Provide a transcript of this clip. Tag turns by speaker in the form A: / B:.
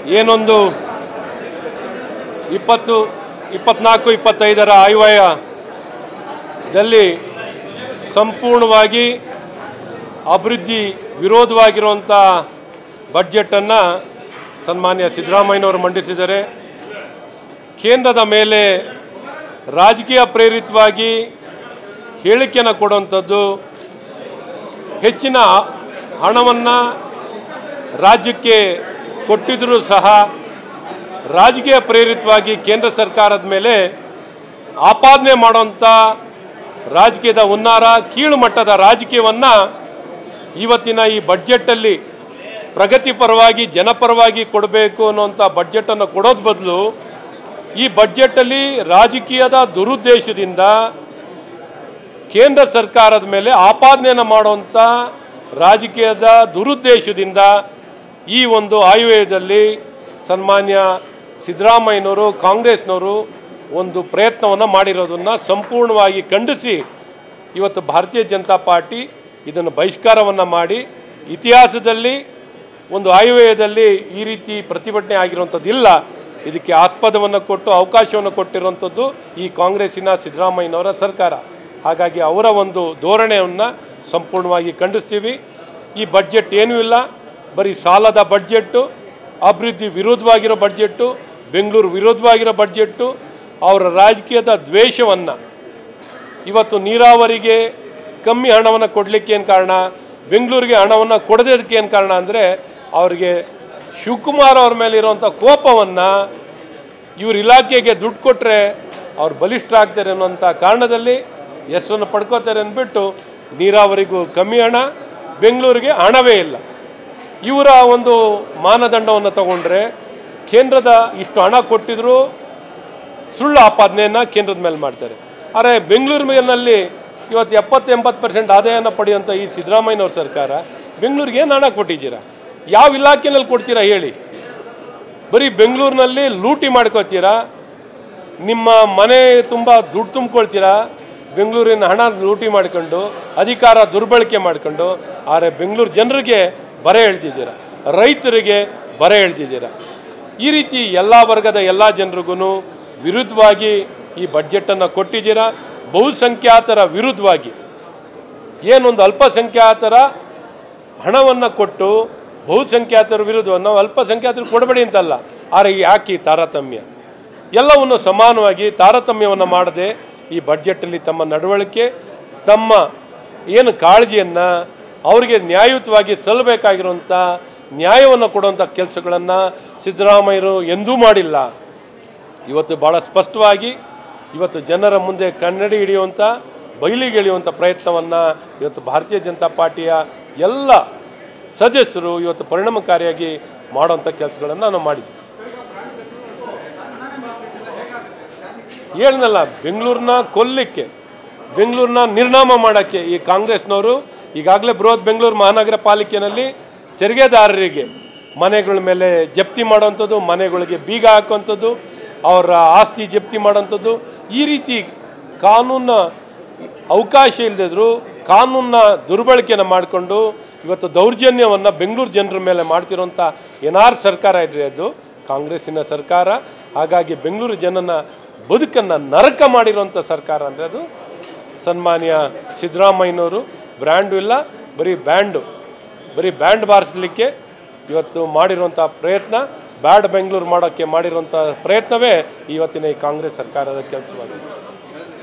A: ಏನೊಂದು 2024-25 ಆಯವ್ಯಯದಲ್ಲಿ ಸಂಪೂರ್ಣವಾಗಿ ಅಭಿವೃದ್ಧಿ ವಿರೋಧವಾಗಿರುವಂಥ ಬಡ್ಜೆಟನ್ನು ಸನ್ಮಾನ್ಯ ಸಿದ್ದರಾಮಯ್ಯನವರು ಮಂಡಿಸಿದ್ದಾರೆ. ಕೇಂದ್ರದ ಮೇಲೆ ರಾಜಕೀಯ ಪ್ರೇರಿತವಾಗಿ ಹೇಳಿಕೆಯನ್ನು ಕೊಡುವಂಥದ್ದು, ಹೆಚ್ಚಿನ ಹಣವನ್ನು ರಾಜ್ಯಕ್ಕೆ ಕೊಟ್ಟಿದ್ದರೂ ಸಹ ರಾಜಕೀಯ ಪ್ರೇರಿತವಾಗಿ ಕೇಂದ್ರ ಸರ್ಕಾರದ ಮೇಲೆ ಆಪಾದನೆ ಮಾಡುವಂಥ ರಾಜಕೀಯದ ಹುನ್ನಾರ, ಕೀಳು ಮಟ್ಟದ ರಾಜಕೀಯವನ್ನು ಇವತ್ತಿನ ಈ ಬಡ್ಜೆಟಲ್ಲಿ ಪ್ರಗತಿಪರವಾಗಿ ಜನಪರವಾಗಿ ಕೊಡಬೇಕು ಅನ್ನುವಂಥ ಬಡ್ಜೆಟನ್ನು ಕೊಡೋದು ಬದಲು ಈ ಬಡ್ಜೆಟಲ್ಲಿ ರಾಜಕೀಯದ ದುರುದ್ದೇಶದಿಂದ ಕೇಂದ್ರ ಸರ್ಕಾರದ ಮೇಲೆ ಆಪಾದನೆಯನ್ನು ಮಾಡುವಂಥ ರಾಜಕೀಯದ ದುರುದ್ದೇಶದಿಂದ ಈ ಒಂದು ಆಯವ್ಯಯದಲ್ಲಿ ಸನ್ಮಾನ್ಯ ಸಿದ್ದರಾಮಯ್ಯನವರು ಕಾಂಗ್ರೆಸ್ನವರು ಒಂದು ಪ್ರಯತ್ನವನ್ನು ಮಾಡಿರೋದನ್ನು ಸಂಪೂರ್ಣವಾಗಿ ಖಂಡಿಸಿ ಇವತ್ತು ಭಾರತೀಯ ಜನತಾ ಪಾರ್ಟಿ ಇದನ್ನು ಬಹಿಷ್ಕಾರವನ್ನು ಮಾಡಿ, ಇತಿಹಾಸದಲ್ಲಿ ಒಂದು ಆಯವ್ಯಯದಲ್ಲಿ ಈ ರೀತಿ ಪ್ರತಿಭಟನೆ ಆಗಿರುವಂಥದ್ದಿಲ್ಲ, ಇದಕ್ಕೆ ಆಸ್ಪದವನ್ನು ಕೊಟ್ಟು ಅವಕಾಶವನ್ನು ಕೊಟ್ಟಿರುವಂಥದ್ದು ಈ ಕಾಂಗ್ರೆಸ್ಸಿನ ಸಿದ್ದರಾಮಯ್ಯನವರ ಸರ್ಕಾರ. ಹಾಗಾಗಿ ಅವರ ಒಂದು ಧೋರಣೆಯನ್ನು ಸಂಪೂರ್ಣವಾಗಿ ಖಂಡಿಸ್ತೀವಿ. ಈ ಬಡ್ಜೆಟ್ ಏನೂ ಇಲ್ಲ, ಬರೀ ಸಾಲದ ಬಡ್ಜೆಟ್ಟು, ಅಭಿವೃದ್ಧಿ ವಿರೋಧವಾಗಿರೋ ಬಡ್ಜೆಟ್ಟು, ಬೆಂಗಳೂರು ವಿರೋಧವಾಗಿರೋ ಬಡ್ಜೆಟ್ಟು, ಅವರ ರಾಜಕೀಯದ ದ್ವೇಷವನ್ನು ಇವತ್ತು ನೀರಾವರಿಗೆ ಕಮ್ಮಿ ಹಣವನ್ನು ಕೊಡಲಿಕ್ಕೆ ಏನು ಕಾರಣ, ಬೆಂಗಳೂರಿಗೆ ಹಣವನ್ನು ಕೊಡೋದಕ್ಕೆ ಏನು ಕಾರಣ ಅಂದರೆ ಅವರಿಗೆ ಶಿವಕುಮಾರ್ ಅವ್ರ ಮೇಲೆ ಇರುವಂಥ ಕೋಪವನ್ನು ಇವ್ರ ಇಲಾಖೆಗೆ ದುಡ್ಡು ಕೊಟ್ಟರೆ ಅವ್ರು ಬಲಿಷ್ಠ ಆಗ್ತಾರೆ ಅನ್ನೋಂಥ ಕಾರಣದಲ್ಲಿ ಹೆಸರನ್ನು ಪಡ್ಕೋತಾರೆ ಅಂದ್ಬಿಟ್ಟು ನೀರಾವರಿಗೂ ಕಮ್ಮಿ ಹಣ, ಬೆಂಗಳೂರಿಗೆ ಹಣವೇ ಇಲ್ಲ. ಇವರ ಒಂದು ಮಾನದಂಡವನ್ನು ತಗೊಂಡ್ರೆ ಕೇಂದ್ರದ ಇಷ್ಟು ಹಣ ಕೊಟ್ಟಿದ್ರು ಸುಳ್ಳು ಆಪಾದನೆಯನ್ನು ಕೇಂದ್ರದ ಮೇಲೆ ಮಾಡ್ತಾರೆ. ಆದರೆ ಬೆಂಗಳೂರು ಮೇಲಿನಲ್ಲಿ ಇವತ್ತು 70-80% ಆದಾಯನ ಪಡೆಯುವಂಥ ಈ ಸಿದ್ದರಾಮಯ್ಯನವ್ರ ಸರ್ಕಾರ ಬೆಂಗಳೂರಿಗೆ ಏನು ಹಣ ಕೊಟ್ಟಿದ್ದೀರಾ? ಯಾವ ಇಲಾಖೆಯಲ್ಲಿ ಕೊಡ್ತೀರಾ ಹೇಳಿ? ಬರೀ ಬೆಂಗಳೂರಿನಲ್ಲಿ ಲೂಟಿ ಮಾಡ್ಕೋತೀರಾ, ನಿಮ್ಮ ಮನೆ ತುಂಬ ದುಡ್ಡು ತುಂಬಿಕೊಳ್ತೀರಾ, ಬೆಂಗಳೂರಿನ ಹಣ ಲೂಟಿ ಮಾಡ್ಕೊಂಡು ಅಧಿಕಾರ ದುರ್ಬಳಕೆ ಮಾಡ್ಕೊಂಡು. ಆದರೆ ಬೆಂಗಳೂರು ಜನರಿಗೆ ಬರೆ ಹೇಳ್ತಿದ್ದೀರಾ, ರೈತರಿಗೆ ಬರೆ ಹೇಳ್ತಿದ್ದೀರಾ. ಈ ರೀತಿ ಎಲ್ಲ ವರ್ಗದ ಎಲ್ಲ ಜನರಿಗೂ ವಿರುದ್ಧವಾಗಿ ಈ ಬಡ್ಜೆಟನ್ನು ಕೊಟ್ಟಿದ್ದೀರಾ. ಬಹುಸಂಖ್ಯಾತರ ವಿರುದ್ಧವಾಗಿ ಏನೊಂದು ಅಲ್ಪಸಂಖ್ಯಾತರ ಹಣವನ್ನು ಕೊಟ್ಟು ಬಹುಸಂಖ್ಯಾತರ ವಿರುದ್ಧ ನಾವು ಅಲ್ಪಸಂಖ್ಯಾತರು ಕೊಡಬೇಡಿ ಅಂತಲ್ಲ, ಆದರೆ ಯಾಕೆ ತಾರತಮ್ಯ? ಎಲ್ಲವನ್ನು ಸಮಾನವಾಗಿ ತಾರತಮ್ಯವನ್ನು ಮಾಡದೆ ಈ ಬಡ್ಜೆಟಲ್ಲಿ ತಮ್ಮ ನಡವಳಿಕೆ, ತಮ್ಮ ಏನು ಕಾಳಜಿಯನ್ನು ಅವರಿಗೆ ನ್ಯಾಯಯುತವಾಗಿ ಸಲ್ಲಬೇಕಾಗಿರುವಂಥ ನ್ಯಾಯವನ್ನು ಕೊಡುವಂಥ ಕೆಲಸಗಳನ್ನು ಸಿದ್ದರಾಮಯ್ಯರು ಎಂದೂ ಮಾಡಿಲ್ಲ. ಇವತ್ತು ಭಾಳ ಸ್ಪಷ್ಟವಾಗಿ ಇವತ್ತು ಜನರ ಮುಂದೆ ಕನ್ನಡಿ ಹಿಡಿಯುವಂಥ, ಬಯಲಿಗೆ ಇಳಿಯುವಂಥ ಪ್ರಯತ್ನವನ್ನು ಇವತ್ತು ಭಾರತೀಯ ಜನತಾ ಪಾರ್ಟಿಯ ಎಲ್ಲ ಸದಸ್ಯರು ಇವತ್ತು ಪರಿಣಾಮಕಾರಿಯಾಗಿ ಮಾಡುವಂಥ ಕೆಲಸಗಳನ್ನು ನಾವು ಮಾಡಿದ್ವಿ. ಹೇಳಿದ್ನಲ್ಲ, ಬೆಂಗಳೂರನ್ನ ಕೊಲ್ಲಲಿಕ್ಕೆ, ಬೆಂಗಳೂರನ್ನ ನಿರ್ನಾಮ ಮಾಡೋಕ್ಕೆ ಈ ಕಾಂಗ್ರೆಸ್ನವರು ಈಗಾಗಲೇ ಬೃಹತ್ ಬೆಂಗಳೂರು ಮಹಾನಗರ ಪಾಲಿಕೆಯಲ್ಲಿ ತೆರಿಗೆದಾರರಿಗೆ ಮನೆಗಳ ಮೇಲೆ ಜಪ್ತಿ ಮಾಡೋವಂಥದ್ದು, ಮನೆಗಳಿಗೆ ಬೀಗ ಹಾಕುವಂಥದ್ದು, ಅವರ ಆಸ್ತಿ ಜಪ್ತಿ ಮಾಡೋವಂಥದ್ದು, ಈ ರೀತಿ ಕಾನೂನ ಅವಕಾಶ ಇಲ್ಲದಿದ್ರು ಕಾನೂನನ್ನ ದುರ್ಬಳಕೆಯನ್ನು ಮಾಡಿಕೊಂಡು ಇವತ್ತು ದೌರ್ಜನ್ಯವನ್ನು ಬೆಂಗಳೂರು ಜನರ ಮೇಲೆ ಮಾಡ್ತಿರೋಂಥ ಏನಾರು ಸರ್ಕಾರ ಇದ್ದರೆ ಅದು ಕಾಂಗ್ರೆಸ್ಸಿನ ಸರ್ಕಾರ. ಹಾಗಾಗಿ ಬೆಂಗಳೂರು ಜನನ ಬದುಕನ್ನು ನರಕ ಮಾಡಿರುವಂಥ ಸರ್ಕಾರ ಅಂದರೆ ಅದು ಸನ್ಮಾನ್ಯ ಸಿದ್ದರಾಮಯ್ಯನವರು. ಬ್ರ್ಯಾಂಡು ಇಲ್ಲ, ಬರೀ ಬ್ಯಾಂಡ್ ಬಾರಿಸಲಿಕ್ಕೆ ಇವತ್ತು ಮಾಡಿರುವಂಥ ಪ್ರಯತ್ನ, ಬ್ಯಾಡ್ ಬೆಂಗಳೂರು ಮಾಡೋಕ್ಕೆ ಮಾಡಿರುವಂಥ ಪ್ರಯತ್ನವೇ ಇವತ್ತಿನ ಈ ಕಾಂಗ್ರೆಸ್ ಸರ್ಕಾರದ ಕೆಲಸವಾಗಿದೆ.